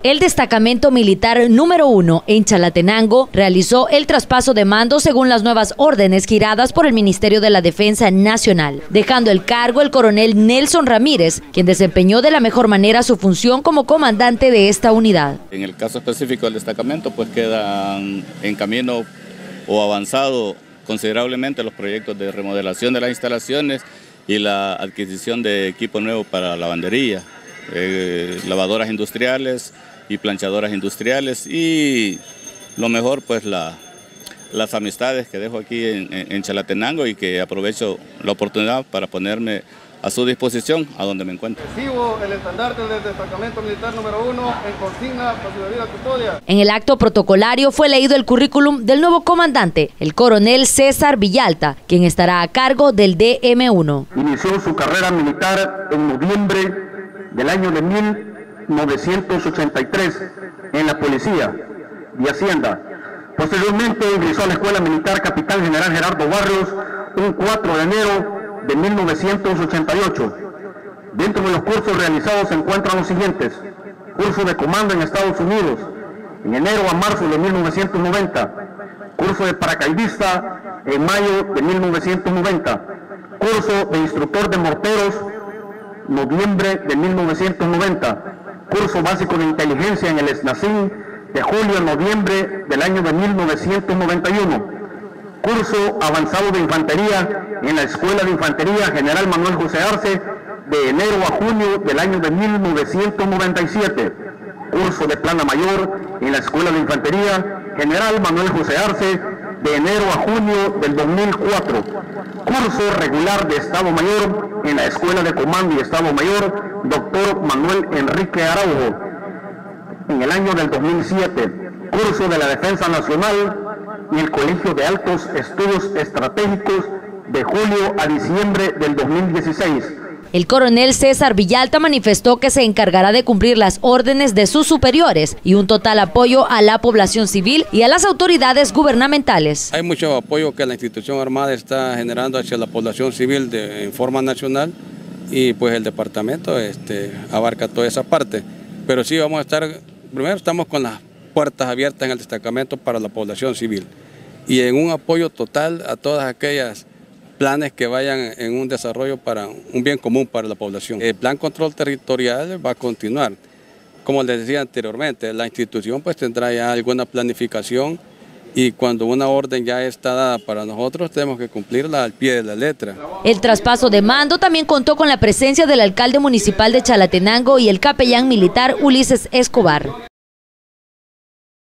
El destacamento militar número 1 en Chalatenango realizó el traspaso de mando según las nuevas órdenes giradas por el Ministerio de la Defensa Nacional, dejando el cargo el coronel Nelson Ramírez, quien desempeñó de la mejor manera su función como comandante de esta unidad. En el caso específico del destacamento, pues quedan en camino o avanzado considerablemente los proyectos de remodelación de las instalaciones y la adquisición de equipo nuevo para lavandería, lavadoras industriales y planchadoras industriales, y lo mejor pues las amistades que dejo aquí en Chalatenango, y que aprovecho la oportunidad para ponerme a su disposición a donde me encuentro. Recibo el estandarte del destacamento militar número 1 en consigna para su debida custodia. En el acto protocolario fue leído el currículum del nuevo comandante, el coronel César Villalta, quien estará a cargo del DM1. Inició su carrera militar en noviembre del año de 1983 en la Policía de Hacienda. Posteriormente ingresó a la Escuela Militar Capitán General Gerardo Barrios un 4 de enero de 1988. Dentro de los cursos realizados se encuentran los siguientes: curso de comando en Estados Unidos, en enero a marzo de 1990, curso de paracaidista en mayo de 1990, curso de instructor de morteros, noviembre de 1990, curso básico de inteligencia en el SNACIN de julio a noviembre del año de 1991, curso avanzado de infantería en la Escuela de Infantería General Manuel José Arce de enero a junio del año de 1997, curso de plana mayor en la Escuela de Infantería General Manuel José Arce de enero a junio del 2004, curso regular de Estado Mayor en la Escuela de Comando y Estado Mayor Dr. Manuel Enrique Araujo en el año del 2007, curso de la Defensa Nacional y el Colegio de Altos Estudios Estratégicos de julio a diciembre del 2016. El coronel César Villalta manifestó que se encargará de cumplir las órdenes de sus superiores y un total apoyo a la población civil y a las autoridades gubernamentales. Hay mucho apoyo que la institución armada está generando hacia la población civil en forma nacional, y pues el departamento abarca toda esa parte. Pero sí vamos a estar, primero estamos con las puertas abiertas en el destacamento para la población civil y en un apoyo total a todas aquellas planes que vayan en un desarrollo para un bien común para la población. El plan control territorial va a continuar. Como les decía anteriormente, la institución pues tendrá ya alguna planificación, y cuando una orden ya está dada para nosotros tenemos que cumplirla al pie de la letra. El traspaso de mando también contó con la presencia del alcalde municipal de Chalatenango y el capellán militar Ulises Escobar.